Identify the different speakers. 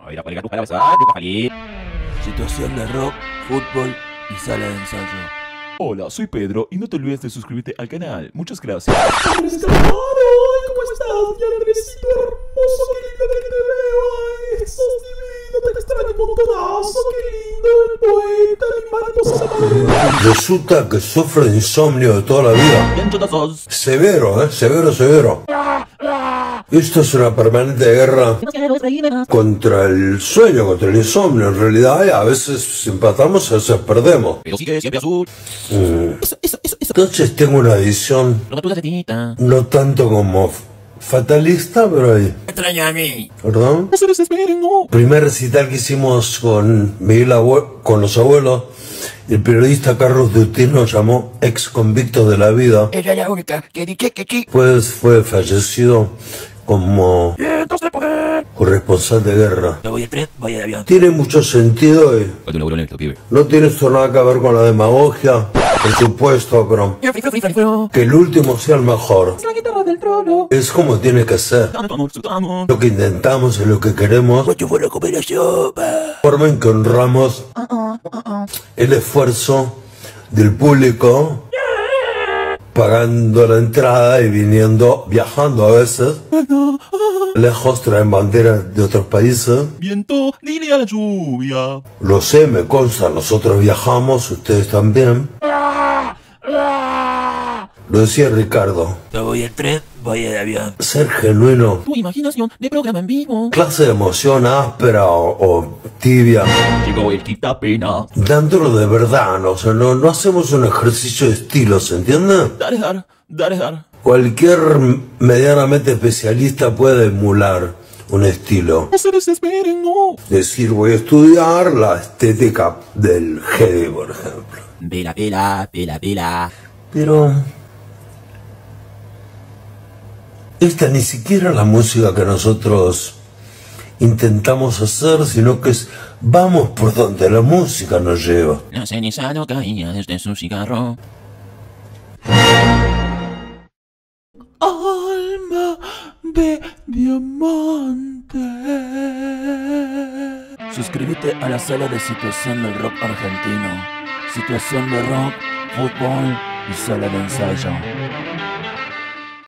Speaker 1: Oiga, colega, tu palabra, yo fallí.
Speaker 2: Situación de rock, fútbol y sala de ensayo.
Speaker 1: Hola, soy Pedro y no te olvides de suscribirte al canal. Muchas gracias.
Speaker 3: ¿Cómo estás? Ya regresito hermoso, qué lindo que te veo. Ay, sos divino, te extraño un montonazo, qué lindo, el poeta, mi mariposa.
Speaker 4: Resulta que sufre de insomnio de toda la vida.
Speaker 1: Bien chotazos.
Speaker 4: Severo, severo. Esto es una permanente guerra contra el sueño, contra el insomnio. En realidad, a veces empatamos, a veces perdemos.
Speaker 1: Pero sigue siempre azul.
Speaker 4: Entonces tengo una visión
Speaker 1: Lo que tú necesitas.
Speaker 4: no tanto como fatalista, pero ahí.
Speaker 2: Extraña a mí.
Speaker 4: ¿Perdón?
Speaker 1: No se desesperen, no.
Speaker 4: Primer recital que hicimos con con los abuelos, el periodista Carlos Dutín nos llamó ex convictos de la vida.
Speaker 2: Ella es la única que dije que sí.
Speaker 4: Pues fue fallecido como corresponsal de guerra.
Speaker 2: Yo voy de tren, voy de avión.
Speaker 4: Tiene mucho sentido y
Speaker 1: Pues tu laburo en esto, pibe.
Speaker 4: no tiene esto nada que ver con la demagogia, por supuesto, pero que el último sea el mejor.
Speaker 3: La guitarra del trono.
Speaker 4: Es como tiene que ser.
Speaker 1: Estamos.
Speaker 4: Lo que intentamos es lo que queremos,
Speaker 2: Mucho bueno comer la sopa.
Speaker 4: forma en que honramos el esfuerzo del público, pagando la entrada y viajando a veces. Lejos traen banderas de otros países.
Speaker 1: Viento, dile a la lluvia.
Speaker 4: Lo sé, me consta, nosotros viajamos, ustedes también. Lo decía Ricardo,
Speaker 2: Yo voy de tren, voy de avión.
Speaker 4: ser genuino,
Speaker 1: Tu imaginación de programa en vivo.
Speaker 4: clase de emoción áspera o tibia,
Speaker 1: Llegó el quita pena.
Speaker 4: dándolo de verdad, ¿no? O sea, no hacemos un ejercicio de estilo, ¿se entiende?
Speaker 1: Dar.
Speaker 4: Cualquier medianamente especialista puede emular un estilo.
Speaker 1: No se desesperen, no.
Speaker 4: Decir, voy a estudiar la estética del heavy, por ejemplo.
Speaker 1: Pela.
Speaker 4: Pero esta ni siquiera es la música que nosotros intentamos hacer, sino que es vamos por donde la música nos lleva.
Speaker 1: La ceniza no caía desde su cigarro.
Speaker 3: Alma de diamante.
Speaker 2: Suscríbete a la sala de situación del rock argentino. Situación de rock, fútbol y sala de ensayo.